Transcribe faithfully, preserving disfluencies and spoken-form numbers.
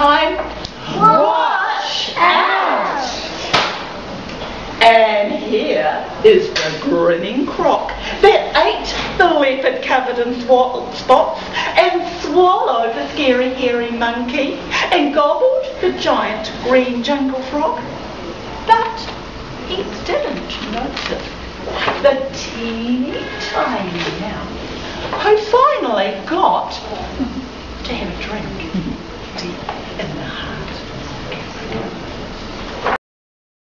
time. Watch out! And here is the grinning croc that ate the leopard covered in swat- spots and swallowed the scary hairy monkey and gobbled the giant green jungle frog. But he didn't notice the teeny tiny mouse who finally got to have a drink.